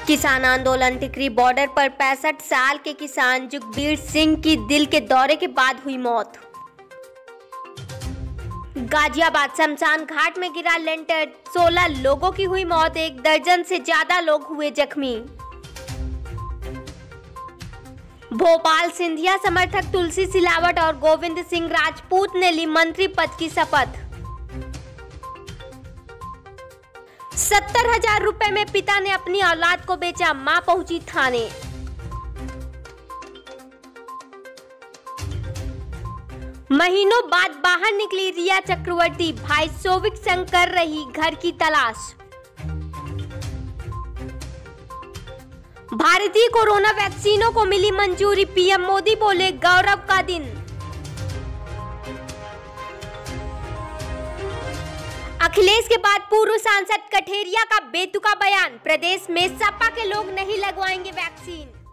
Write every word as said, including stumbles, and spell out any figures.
किसान आंदोलन टिकरी बॉर्डर पर पैंसठ साल के किसान जुगबीर सिंह की दिल के दौरे के बाद हुई मौत। गाजियाबाद शमशान घाट में गिरा लेंटर, सोलह लोगों की हुई मौत, एक दर्जन से ज्यादा लोग हुए जख्मी। भोपाल सिंधिया समर्थक तुलसी सिलावट और गोविंद सिंह राजपूत ने ली मंत्री पद की शपथ। सत्तर हजार रुपए में पिता ने अपनी औलाद को बेचा, मां पहुंची थाने। महीनों बाद बाहर निकली रिया चक्रवर्ती, भाई सोविक संग कर रही घर की तलाश। भारतीय कोरोना वैक्सीनों को मिली मंजूरी, पीएम मोदी बोले गौरव का दिन। अखिलेश के बाद पूर्व सांसद कठेरिया का बेतुका बयान, प्रदेश में सपा के लोग नहीं लगवाएंगे वैक्सीन।